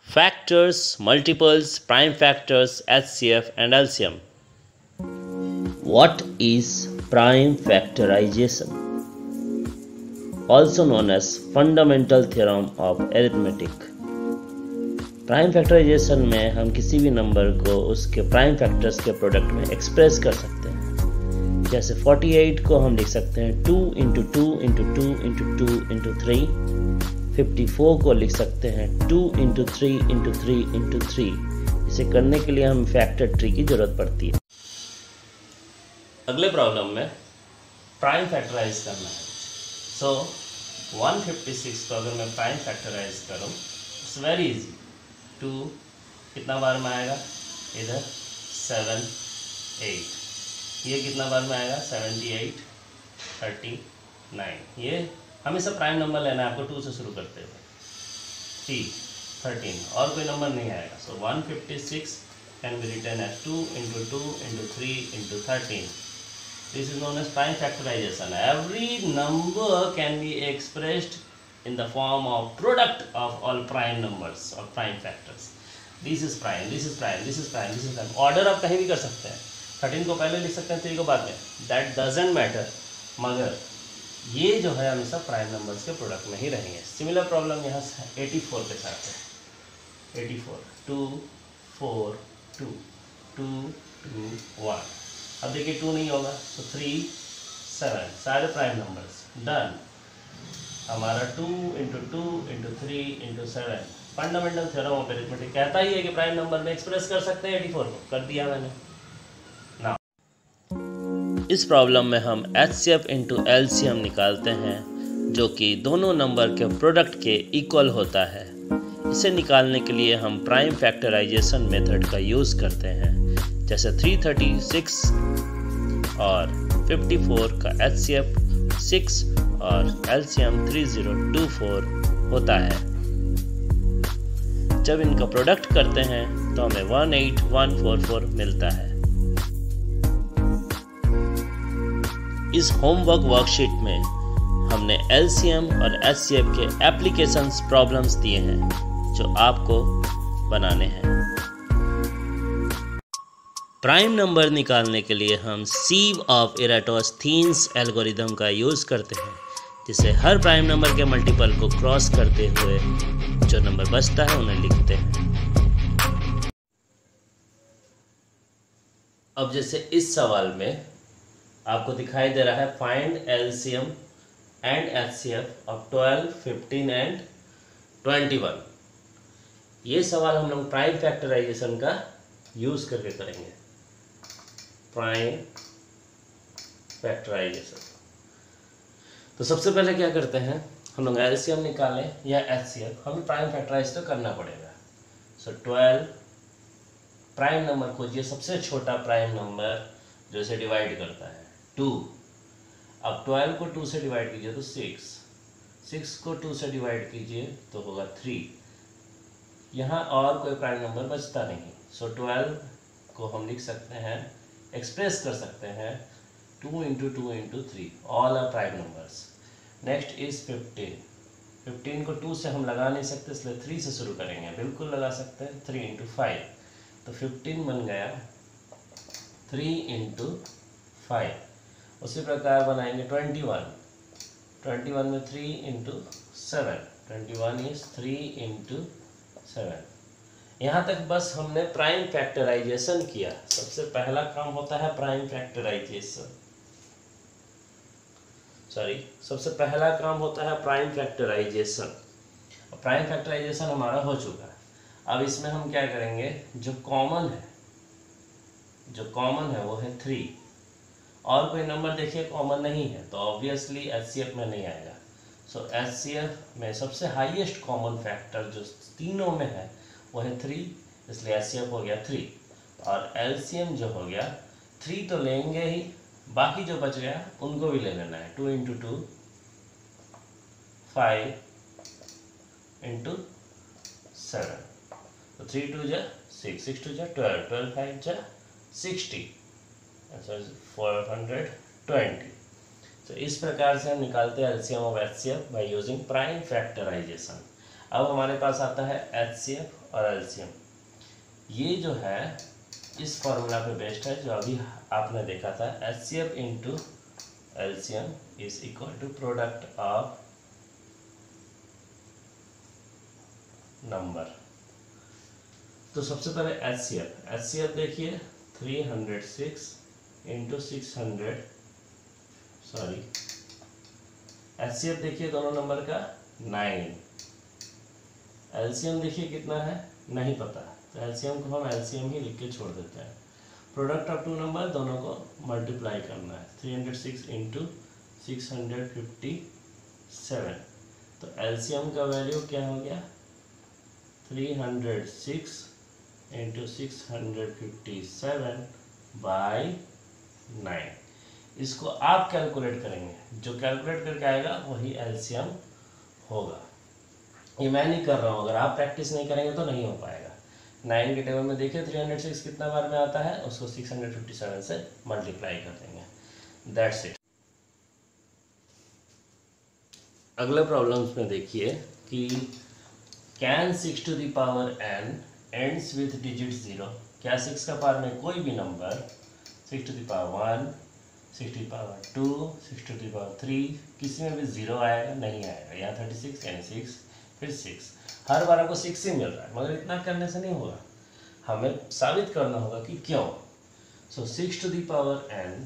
Factors, multiples, prime factors, HCF and LCM. What is prime factorization? Also known as fundamental theorem of arithmetic. Prime factorization में हम किसी भी number को उसके prime factors के product में एक्सप्रेस कर सकते हैं। जैसे 48 को हम लिख सकते हैं 2 इंटू 2 इंटू 2 इंटू 2 इंटू 3। 54 को लिख सकते हैं 2 इंटू 3 इंटू 3 इंटू 3। इसे करने के लिए हमें फैक्टर ट्री की जरूरत पड़ती है। अगले प्रॉब्लम में प्राइम फैक्टराइज करना है। सो 156 को अगर मैं प्राइम फैक्टराइज करूँ, इट्स वेरी इजी। 2 कितना बार में आएगा? इधर 7 8। ये कितना बार में आएगा? 78 39। ये हमेशा प्राइम नंबर लेना है आपको 2 से शुरू करते हुए। 3 13 और कोई नंबर नहीं आएगा। So 156 can be written as 2 into 2 into 3 into 13। This is known as prime factorization. Every number can be expressed in the form of product of all prime numbers or prime factors. This is prime, this is prime, this is prime, this is prime. Order आप कहीं भी कर सकते हैं। 13 को पहले लिख सकते हैं, 3 को बाद में। That doesn't matter. मगर ये जो है हमेशा प्राइम नंबर्स के प्रोडक्ट में ही रहेंगे। सिमिलर प्रॉब्लम यहाँ 84 के साथ है। 84 2 4 2 2 2 1। अब देखिए 2 नहीं होगा, तो 3 7 सारे प्राइम नंबर्स। डन। हमारा 2 into 2 into 3 into 7 fundamental theorem of arithmetic कहता ही है कि प्राइम नंबर में एक्सप्रेस कर सकते हैं 84 को। कर दिया मैंने ना। इस प्रॉब्लम में हम HCF इंटू LCM निकालते हैं, जो कि दोनों नंबर के प्रोडक्ट के इक्वल होता है। इसे निकालने के लिए हम प्राइम फैक्टराइजेशन मेथड का यूज़ करते हैं। जैसे 336 और 54 का HCF 6 और LCM 3024 होता है। जब इनका प्रोडक्ट करते हैं तो हमें 18144 मिलता है। इस होमवर्क वर्कशीट में हमने LCM और HCF के एप्लीकेशंस प्रॉब्लम्स दिए हैं, जो आपको बनाने हैं। प्राइम नंबर निकालने के लिए हम सीव ऑफ इराटोस्थीन्स एल्गोरिदम का यूज़ करते हैं, जिसे हर प्राइम नंबर के मल्टीपल को क्रॉस करते हुए जो नंबर बचता है उन्हें लिखते हैं। अब जैसे इस सवाल में आपको दिखाई दे रहा है find LCM and HCF of 12 15 and 21। ये सवाल हम लोग प्राइम फैक्टराइजेशन का यूज़ करके करेंगे। Prime factorization. तो सबसे पहले क्या करते हैं, हम लोग LCM निकालें या HCF, हमें प्राइम फैक्टराइज तो करना पड़ेगा। सो 12 प्राइम नंबर खोजिए, सबसे छोटा प्राइम नंबर जो इसे डिवाइड करता है 2। अब 12 को 2 से डिवाइड कीजिए तो 6 को 2 से डिवाइड कीजिए तो होगा 3। यहाँ और कोई प्राइम नंबर बचता नहीं। सो 12 को हम लिख सकते हैं, एक्सप्रेस कर सकते हैं 2 into 2 into 3। All are prime numbers. Next is 15। 15 को 2 से हम लगा नहीं सकते, इसलिए 3 से शुरू करेंगे। बिल्कुल लगा सकते हैं 3 इंटू 5, तो 15 बन गया 3 इंटू 5। उसी प्रकार बनाएंगे 21 में 3 इंटू 7। 21 is 3 into 7। यहाँ तक बस हमने प्राइम फैक्टराइजेशन किया। सबसे पहला काम होता है प्राइम फैक्टराइजेशन। सबसे पहला काम होता है प्राइम फैक्टराइजेशन। प्राइम फैक्टराइजेशन हमारा हो चुका है। अब इसमें हम क्या करेंगे, जो कॉमन है वो है 3। और कोई नंबर देखिए कॉमन नहीं है, तो ऑब्वियसली HCF में नहीं आएगा। सो HCF में सबसे हाईएस्ट कॉमन फैक्टर जो तीनों में है वो है 3, इसलिए HCF हो गया 3। और LCM जो हो गया 3 तो लेंगे ही, बाकी जो बच गया उनको भी ले लेना है। 2 इंटू 2 5 इंटू 7, तो 3 2 जा 6 6 2 जा 12 12 5 जा 60, 420। तो इस प्रकार से हम निकालते हैं LCM of HCF by using prime factorization. अब हमारे पास आता है HCF और LCM। ये जो है इस फॉर्मूला पे बेस्ड है जो अभी आपने देखा था, HCF into LCM is equal to product of number. तो सबसे पहले HCF देखिए 306 इंटू 600, सॉरी HCF देखिए दोनों नंबर का 9, LCM देखिए कितना है नहीं पता, तो LCM को हम LCM ही लिख के छोड़ देते हैं। प्रोडक्ट ऑफ टू नंबर दोनों को मल्टीप्लाई करना है, 306 इंटू 657, तो LCM का वैल्यू क्या हो गया 306 इंटू 657 बाई 9। इसको आप कैलकुलेट करेंगे, जो कैलकुलेट करके आएगा वही LCM होगा। ये मैं नहीं कर रहा हूँ, अगर आप प्रैक्टिस नहीं करेंगे तो नहीं हो पाएगा। 9 के टेबल में देखिए 306 कितना बार में आता है, उसको 657 से मल्टीप्लाई कर देंगे, दैट्स इट। अगले प्रॉब्लम्स में देखिए कि can 6 to the power n ends with digit 0। क्या 6 का पावर में कोई भी number 6 to the power 1, 6 to the power 2, 6 to the power 3 किसी में भी 0 आएगा नहीं आएगा। यहाँ 36 यानी 6 फिर 6, हर बार आपको 6 ही मिल रहा है, मगर इतना करने से नहीं होगा, हमें साबित करना होगा कि क्यों। So 6 to the power n,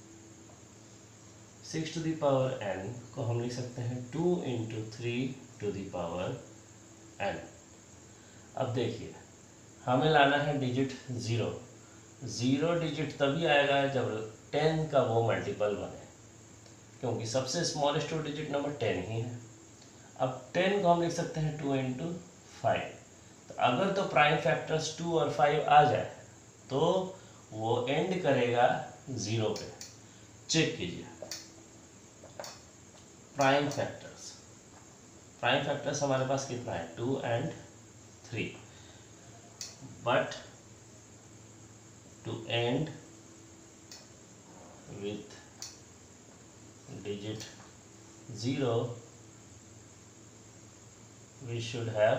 6 to the power n को हम लिख सकते हैं 2 into 3 to the power n। अब देखिए हमें लाना है डिजिट 0। 0 डिजिट तभी आएगा जब 10 का वो मल्टीपल बने, क्योंकि सबसे स्मॉलेस्ट डिजिट नंबर 10 ही है। अब 10 को हम लिख सकते हैं 2 इंटू 5, तो अगर तो प्राइम फैक्टर्स 2 और 5 आ जाए तो वो एंड करेगा 0 पे। चेक कीजिए प्राइम फैक्टर्स हमारे पास कितना है 2 and 3, but to end with digit 0 we should have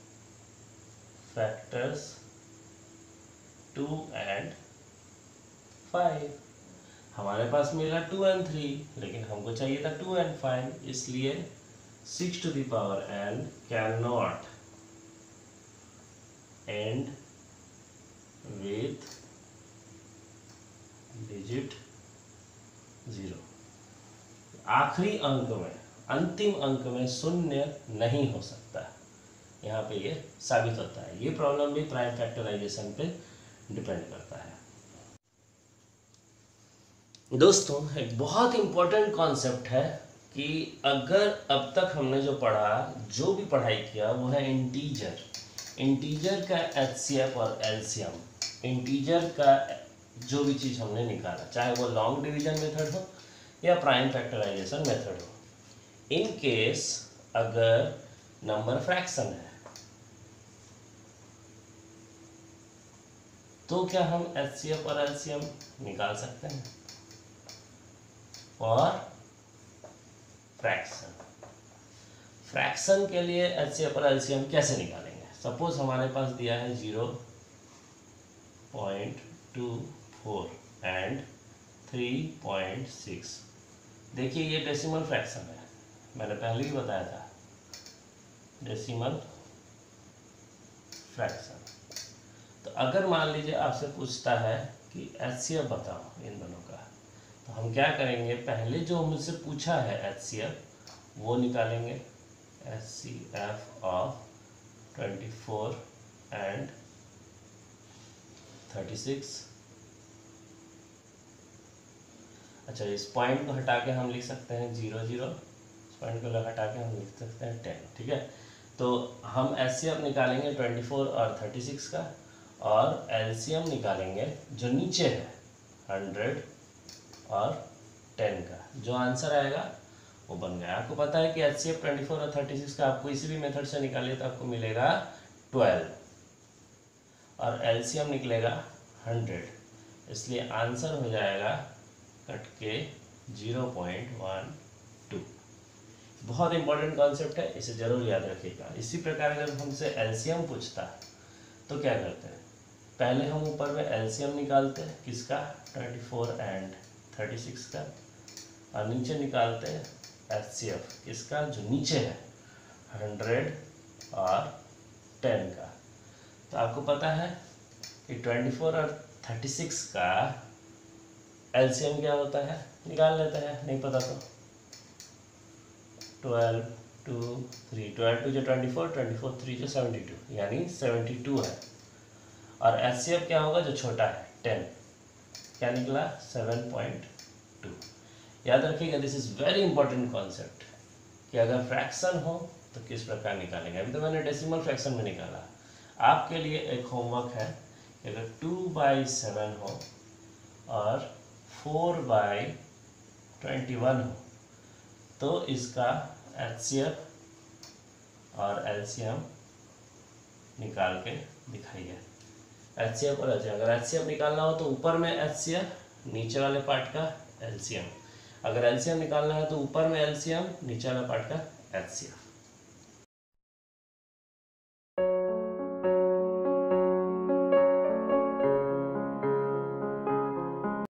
factors 2 and 5। हमारे पास मिला 2 and 3, लेकिन हमको चाहिए था 2 and 5, इसलिए 6 to the power n cannot end with digit 0। आखिरी अंक में, अंतिम अंक में शून्य नहीं हो सकता, यहाँ पे ये साबित होता है। ये प्रॉब्लम भी प्राइम फैक्टराइजेशन पे डिपेंड करता है। दोस्तों एक बहुत इंपॉर्टेंट कॉन्सेप्ट है कि अगर अब तक हमने जो पढ़ा, जो भी पढ़ाई किया वो है इंटीजर का HCF और LCM। इंटीजर का जो भी चीज़ हमने निकाला, चाहे वो लॉन्ग डिवीजन मेथड हो या प्राइम फैक्टराइजेशन मेथड हो, इन केस अगर नंबर फ्रैक्शन है तो क्या हम HCF और LCM निकाल सकते हैं। और फ्रैक्शन के लिए HCF और LCM कैसे निकालेंगे। सपोज हमारे पास दिया है 0.24 एंड 3.6। देखिए ये डेसिमल फ्रैक्शन है, मैंने पहले ही बताया था डेसिमल फ्रैक्शन। तो अगर मान लीजिए आपसे पूछता है कि HCF बताओ इन दोनों का, तो हम क्या करेंगे, पहले जो मुझसे पूछा है HCF वो निकालेंगे, HCF ऑफ 24 एंड 36। अच्छा इस पॉइंट को हटा के हम लिख सकते हैं 0 0, इस पॉइंट को हटा के हम लिख सकते हैं 10। ठीक है, तो हम HCF निकालेंगे 24 और 36 का, और LCM निकालेंगे जो नीचे है 100 और 10 का। जो आंसर आएगा वो बन गया। आपको पता है कि HCF 24 और 36 का आप किसी भी मेथड से निकालिए तो आपको मिलेगा 12, और LCM निकलेगा 100, इसलिए आंसर हो जाएगा कट के 0.12। बहुत इंपॉर्टेंट कॉन्सेप्ट है, इसे जरूर याद रखिएगा। इसी प्रकार अगर हमसे एलसीएम पूछता है तो क्या करते हैं, पहले हम ऊपर में एलसीएम निकालते हैं किसका, 24 एंड 36 का, और नीचे निकालते हैं एचसीएफ किसका, जो नीचे है 100 और 10 का। तो आपको पता है कि 24 और 36 का एलसीएम क्या होता है, निकाल लेते हैं, नहीं पता तो 12 2 3, 12 2 जो 24, 24 3 जो 72, यानी 72 है। और एचसीएफ क्या होगा, जो छोटा है 10, क्या निकला 7.2। याद रखिएगा, this is very important concept कि अगर फ्रैक्शन हो तो किस प्रकार निकालेंगे। अभी तो मैंने डेसिमल फ्रैक्शन में निकाला, आपके लिए एक होमवर्क है कि अगर 2/7 हो और 4/21 हो तो इसका एचसीएफ और एलसीएम निकाल के दिखाइए। एचसीएफ और एलसीएम, अगर एचसीएफ निकालना हो तो ऊपर में एचसीएफ, नीचे वाले पार्ट का एलसीएम। अगर एलसीएम निकालना है तो ऊपर में एलसीएम, नीचे वाले पार्ट का एचसीएफ।